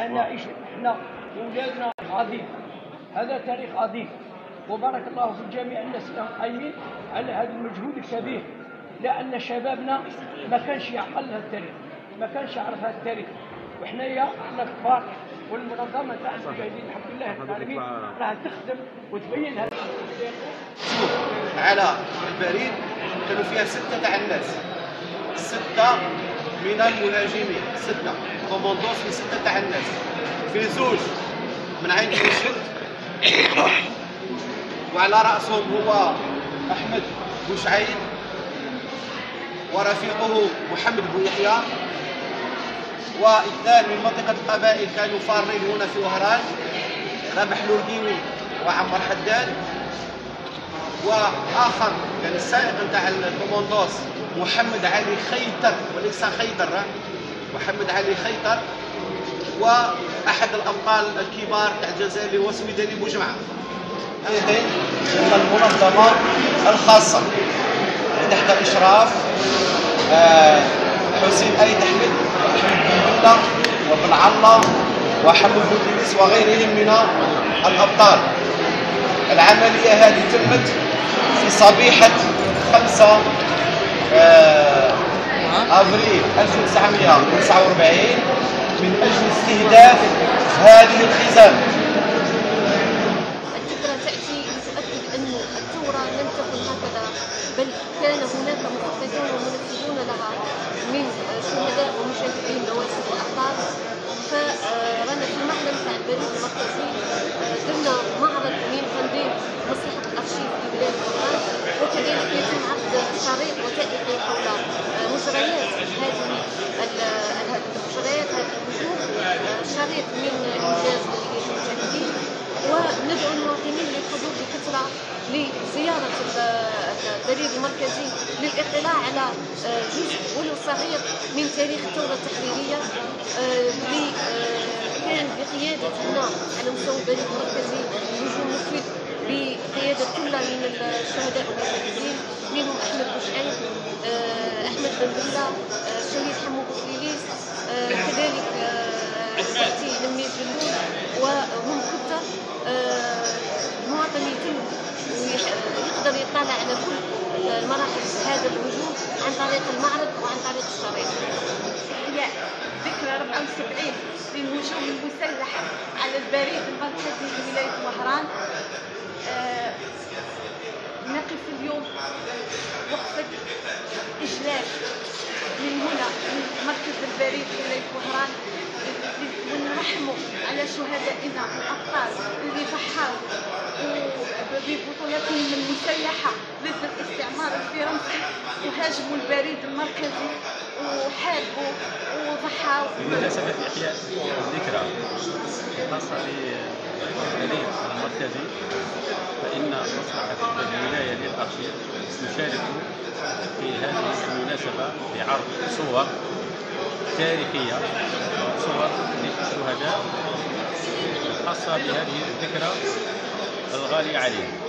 نعيش احنا واولادنا عظيم. هذا تاريخ عظيم، وبارك الله في جميع الناس اللي قايمين على هذا المجهود الكبير، لان شبابنا ما كانش يعقل هذا التاريخ، ما كانش يعرف هذا التاريخ. وحنايا احنا كبار، والمنظمه تاع المجاهدين الحمد لله العالمين راح تخدم وتبين هذا على البريد. كانوا فيها 6 تاع الناس، 6 من المناجمين، 6 كوموندوس في 6 تاع الناس، في 2 من عين الشد، وعلى رأسهم هو أحمد بوشعيب ورفيقه محمد بويحيى، و2 من منطقة القبائل كانوا فارين هنا في وهران، رابح لورقيوي وعمر حداد، واخر كان السائق نتاع الكوموندوس محمد علي خيطر وليس خيطر، محمد علي خيطر، واحد الابطال الكبار تاع الجزائر اللي هو سميداني بوجمعه. هذه المنظمه الخاصه تحت اشراف حسين ايد احمد بن وبن الله وحمد بن وغيرهم من الابطال. العمليه هذه تمت في صبيحه 5 ابريل 1949 من اجل استهداف هذه الخزان. الذكرى تاتي لتؤكد ان الثوره لم تكن هكذا، بل كان هناك مخططون ومنفذون لها من شهداء ومجاهدين نواسب واحرار. فرانا في المعلم تاع البريد المركزي درنا معرض من تنظيم مصلحه الارشيف في بلاد وهران، وكذلك يتم عقد شريط وثائقي حول مجريات هذه الهجوم، شريط من انجاز المجاهدين. وندعو المواطنين للحضور بكثره لزياره البريد المركزي للاطلاع على جزء ولو صغير من تاريخ الثوره التحريريه اللي كان بقياده هنا على مستوى البريد المركزي نجوم مفيد بقياده كل من الشهداء والمجاهدين، منهم احمد بوشعيب، احمد بن بلة، الشهيد حمو بوكليليس، كذلك اختي لميس بلول، وهم كثر. المواطن يتم يقدر يطلع على كل مراحل هذا الهجوم عن طريق المعرض وعن طريق الشريط. هي ذكرى 74 للهجوم المسلح على البريد المركزي لولاية وهران. نقف اليوم وقفة إجلاس من هنا من مركز البريد لولاية وهران، ونرحموا على شهدائنا الأبطال اللي ضحوا ببطولاتهم المسلحة ضد الاستعمار الفرنسي، وهاجموا البريد المركزي وحاربوا وضحوا. بمناسبة إحياء الذكرى الخاصة بالبريد المركزي، فإن مصلحة الولاية للأرشيف تشارك في هذه المناسبة بعرض صور تاريخية، صور للشهداء الخاصة بهذه الذكرى الغالية عليهم.